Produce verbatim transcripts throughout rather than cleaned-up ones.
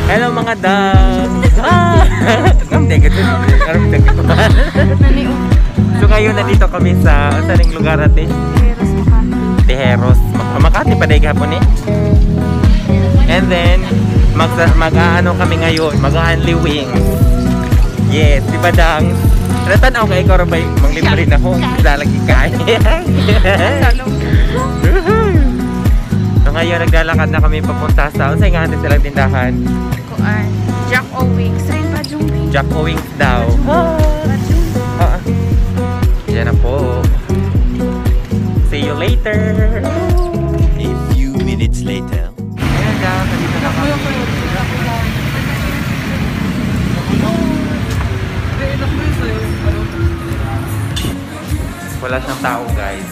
Hello mga dog! Ah! So ngayon nandito kami sa saling lugar natin. Tejeros, Makati pa dahil hapon eh. And then mag mag-aano kami ngayon, mag-hanli wings. Yes, di ba dang? Ratan ako kay ikaw rin ba manglibre na ako? Lalagi kain. So ngayon naglalakad na kami papunta sa unsay nga natin silang tindahan. Kuan, Jack O Wings. Rin pa yung wings. Jack O Wings daw. Ah. Yan na po. See you later. A few minutes later. Ayan daw, nandito na kami. Wala siyang tao guys.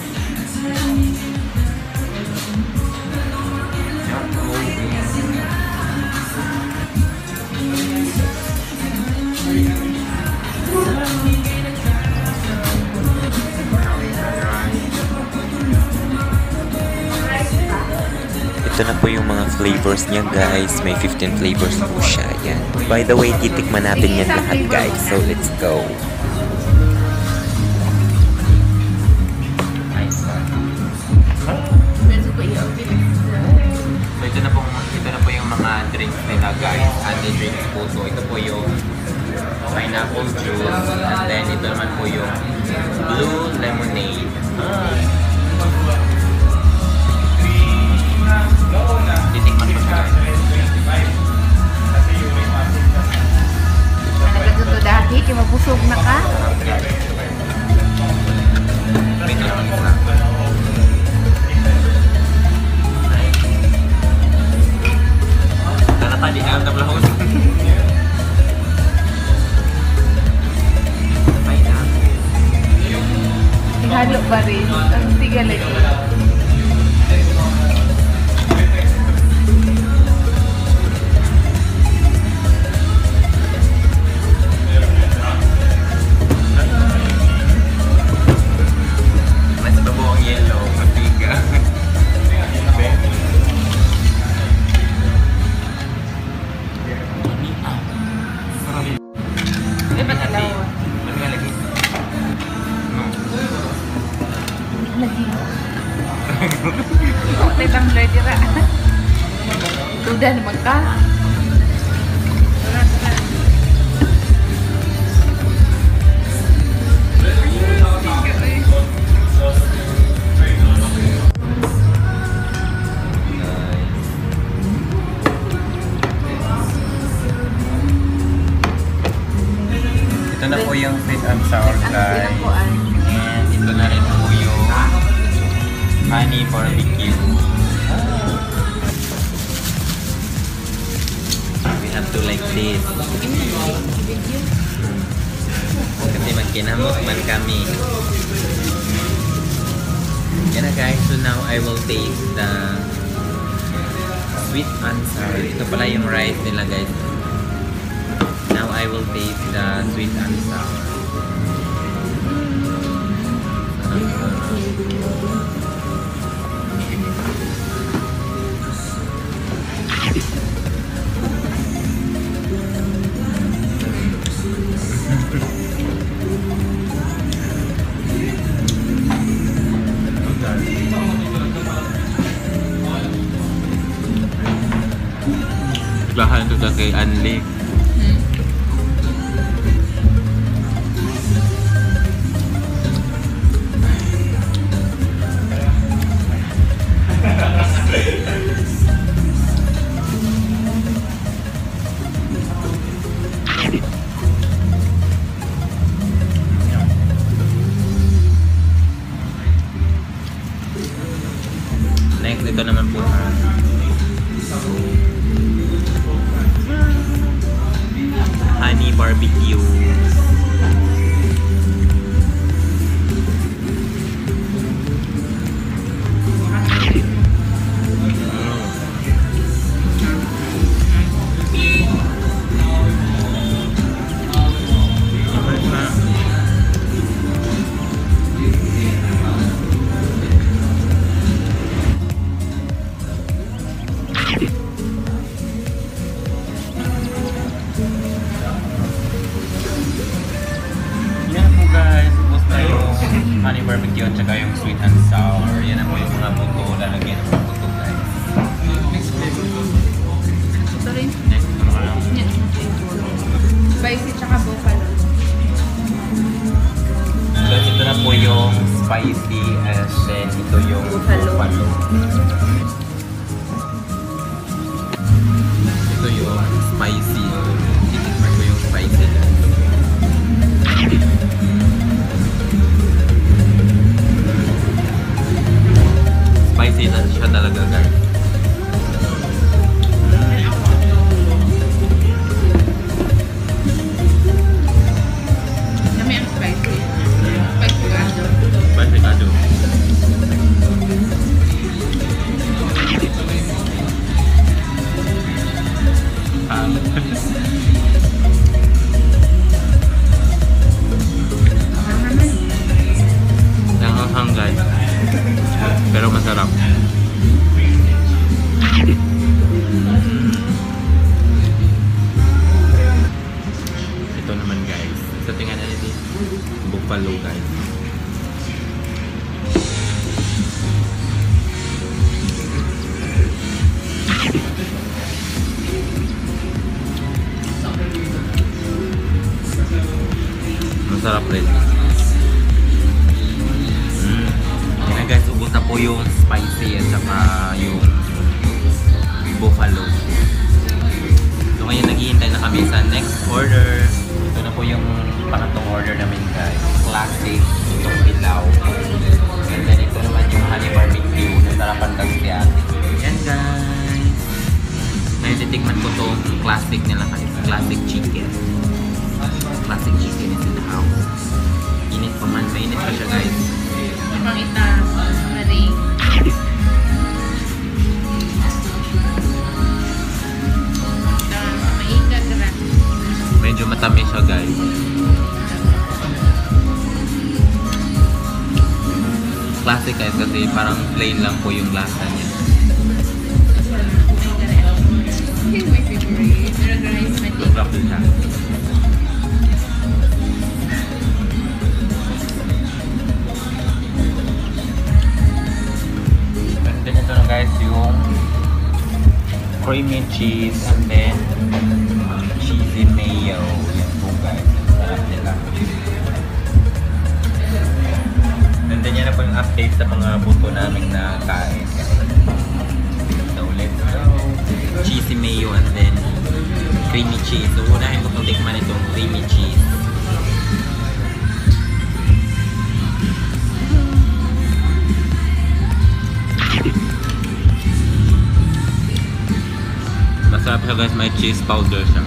Ito na po yung mga flavors niya guys. May fifteen flavors po siya. Yan. By the way, titikman natin yan lahat guys. So let's go. So ito na po, ito na po yung mga drinks nila guys. Andy drinks po. So ito po yung pineapple juice. And then ito naman po yung blue lemonade. Titikman po siya. Nagatuto dati, kaya mabusog na ka. Wait lang isa. Tara tadi ang tablahon. Ihalo ba rin? Ang tiga lagi. Mas babo ang yellow, matiga. Eh, ba't lagi? Ba't nga lagi? No. Lagi. May tumbler dira. Duda naman ka. Ito na po yung sweet and sour Ang guys. sinapuan. And ito na rin po yung honey barbecue. We have to like this. Kasi magkinamot man kami. Yan na guys. So now I will taste the sweet and sour. Ito pala yung rice nila guys. Now I will taste the sweet and sour. Lahan ito kay Anli. Next, ito naman po honey barbecue. spicy, and then ito yung Buffalo. buffalo. Ito yung spicy. Titikman ko yung spicy na. Spicy na siya talaga, guys. Kami ang spicy. Spicy ka. Spicy ka doon. Ah. Nanganghang, guys. Pero masarap. Ito naman, guys. Sa tingnan na natin, buffalo, guys. Masarap rin. Mm. Yan, guys, ubos na po yung spicy at saka yung buffalo. So ngayon naghihintay na kami sa next order. Ito na po yung pangatlong order namin, guys. Classic, itong pilaw. And then ito naman yung honey barbecue. Nasarapan kasi si ate. Yan, guys. Ngayon titikman ko itong classic nila, guys. Classic chicken. Classic chicken is in the house. Init pa man. Mainit pa siya, guys. Ibang ita. Maring. Maiga ka na. Medyo matamis siya, guys. Classic, guys, kasi parang plain lang po yung lasa niya. This is my favorite. Talaga rice matik. Sobrang din siya. And then ito na, guys, yung creamy cheese and then cheesy mayo. Yan po, guys. Sarap nila. And then yan na po yung update sa mga buto namin na kain. So let's go. Cheesy mayo and then creamy cheese. So unahin ko itong tikman itong creamy cheese. Masarap siya, guys, may cheese powder siya.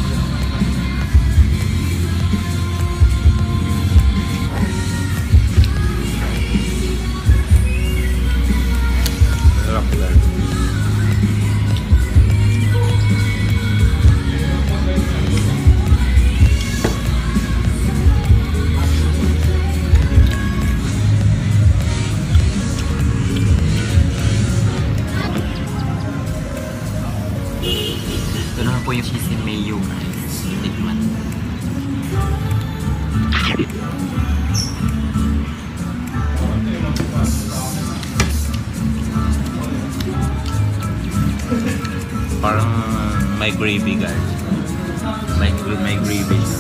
Masarap, guys. Ito naman po yung cheesy mayo, guys. Tikman. Parang may gravy, guys. May, may gravy siya.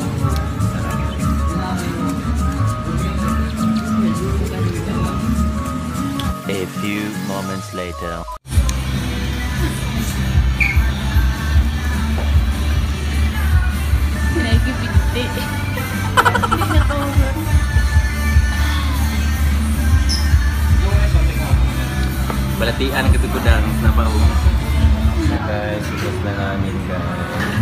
A few moments later. Naigipiti. Hindi na to. Balatian ang katugudang na ba? Guys, ikot na namin, guys.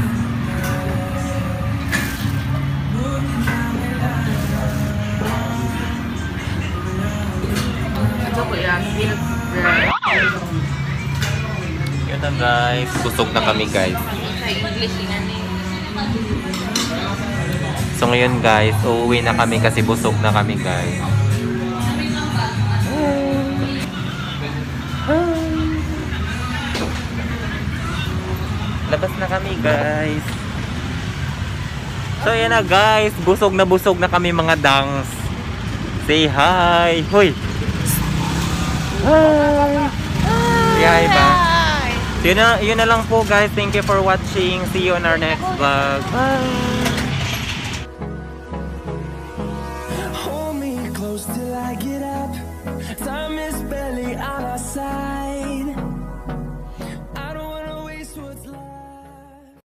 Ito ko yan. Milk. Yun na, guys. Busog na kami, guys. Sa English nga ni. So ngayon, guys, uuwi na kami kasi busog na kami, guys. Labas na kami, guys. So yan na, guys. Busog na busog na kami, mga dangs. Say hi. Hoy. Hi. Say hi ba? So yun na, yun na lang po, guys. Thank you for watching. See you on our next vlog. Bye.